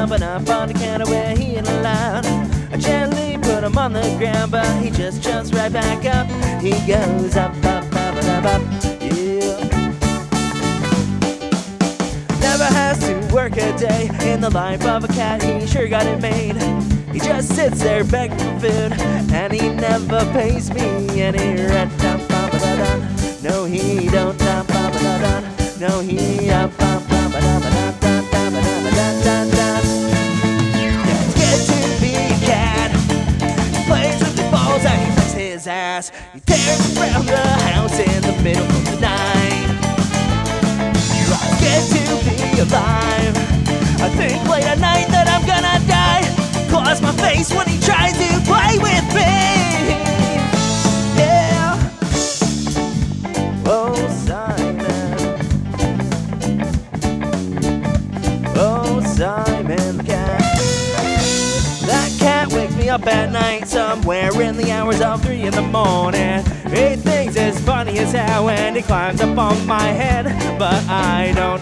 jumping up on the counter where he ain't allowed. I gently put him on the ground, but he just jumps right back up. He goes up, up, up, up, up, yeah. Never has to work a day in the life of a cat, he sure got it made. He just sits there begging for food, and he never pays me any rent. No, he don't. No, he It's good to be a cat. He plays with the balls and he licks his ass. He tears around the house in the middle of the night. It's good to be alive. I think late at night that I'm gonna die. Claws my face when he tries to play with me. Yeah. Oh, Simon. Oh, Simon the cat. That cat wakes me up at night somewhere in the hours of 3 in the morning. He thinks it's funny as hell when he climbs up on my head, but I don't.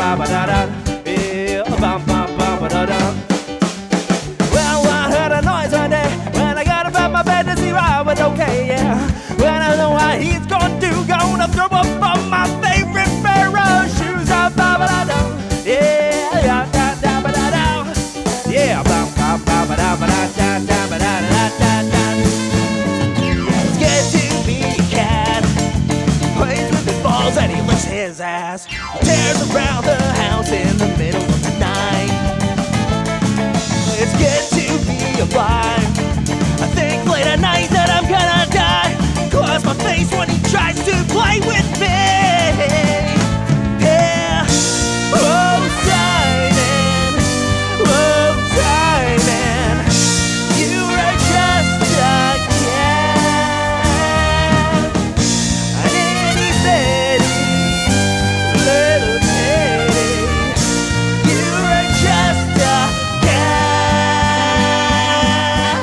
Well, I heard a noise one day when I got up out my bed to see why I was okay, yeah. When I know what he's gonna do, gonna throw up on my favorite pair of shoes. Yeah, yeah, yeah, it's good to be a cat. Plays with his balls and he licks his ass. Tears around the house in the middle of the night. It's good to be alive. I think late at night that I'm gonna die. Claws my face when he tries to play with me. Yeah. Oh, Simon. Oh, Simon. You are just a cat. An itty bitty little kitty. You are just a cat.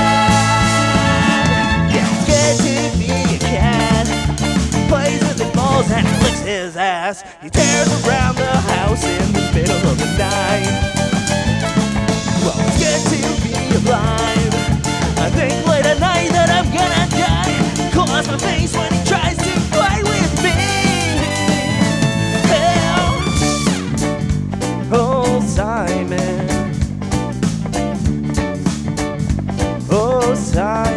Yeah, it's good to be a cat. Plays with his balls and he licks his ass. He tears around the house in the middle of the night. Well, it's good to be alive. I think late at night that I'm gonna die. Claws my face when he tries to play with me. Oh, Simon. Oh, Simon.